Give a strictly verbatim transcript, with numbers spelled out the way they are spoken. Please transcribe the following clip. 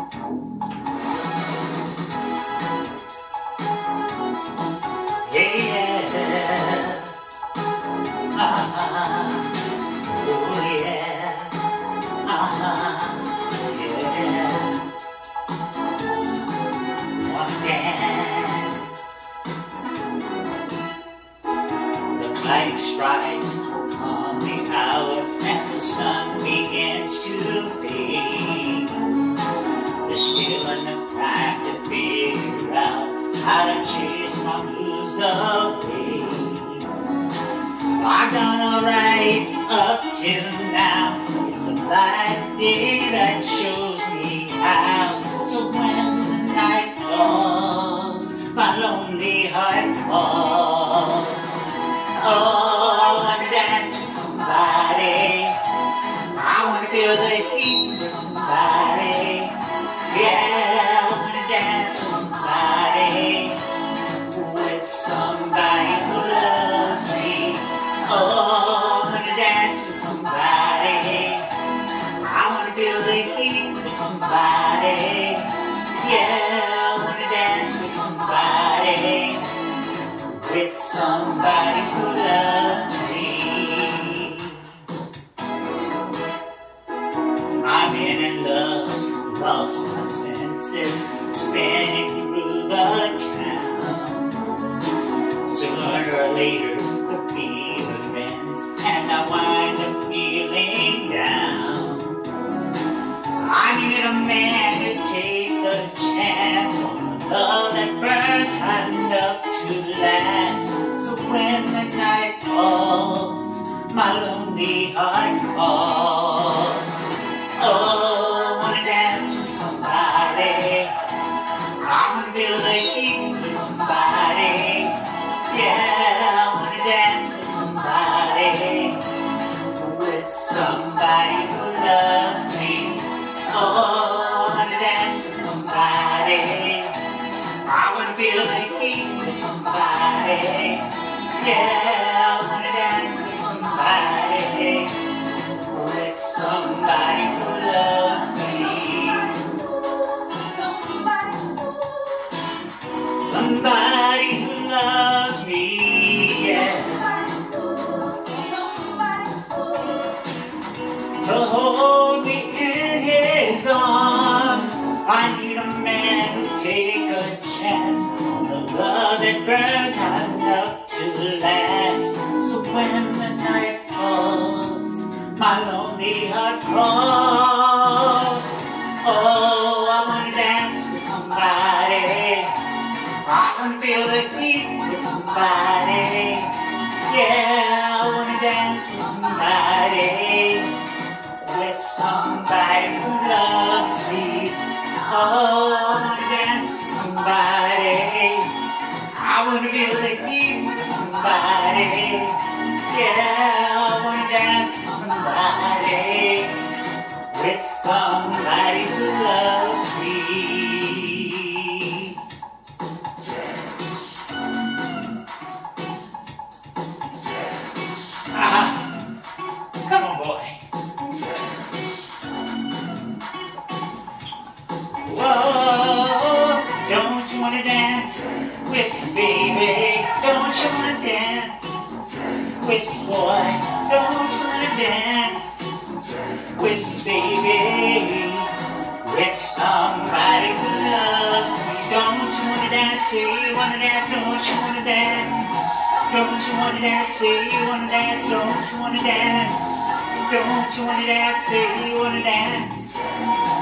Yeah, uh-huh. Oh yeah, uh-huh. Yeah, one dance. The clock strikes upon the hour and the sun begins to fade. There's still enough time to figure out how to chase my blues away. I've done alright up till now. It's a bright day that shows me how. So when the night falls, my lonely heart calls. Oh, I wanna dance with somebody. I wanna feel the heat with somebody. Yeah, I wanna dance with somebody. With somebody who loves me. Oh, I wanna dance with somebody. I wanna feel the heat with somebody. Yeah, I wanna dance with somebody. With somebody who loves me. I'm in love, lost my senses, spinning through the town. Sooner or later, the fever ends, and I wind up feeling down. I need a man to take the chance on a love that burns hot enough to last. So when the night falls, my lonely heart calls. Oh, I wanna dance with somebody. I wanna feel the heat with somebody. Yeah, I wanna dance with somebody. With somebody who loves me. Oh, I wanna dance with somebody. I wanna feel the heat with somebody. Yeah, I wanna dance with somebody. With somebody who loves me. Somebody, somebody who loves me, yeah. Somebody to hold me in his arms. I need a man who'll take a chance on a love that burns hot enough to last. So when the night falls, my lonely heart calls. Oh, I wanna dance with somebody. I wanna feel the heat with somebody. Yeah, I wanna dance with somebody. With somebody who loves me. Oh, I wanna dance with somebody. I wanna feel the heat with somebody. Yeah, I wanna dance with somebody. With somebody who loves me. Ah, come on, boy. Whoa, don't you wanna dance with me, baby? Don't you wanna dance with me, boy? Don't you wanna dance with me, baby? With somebody who loves me. Don't you wanna dance? Say you wanna dance. Don't you wanna dance? Don't you wanna dance? Say you wanna dance. Don't you wanna dance? Don't you wanna dance? Say you wanna dance.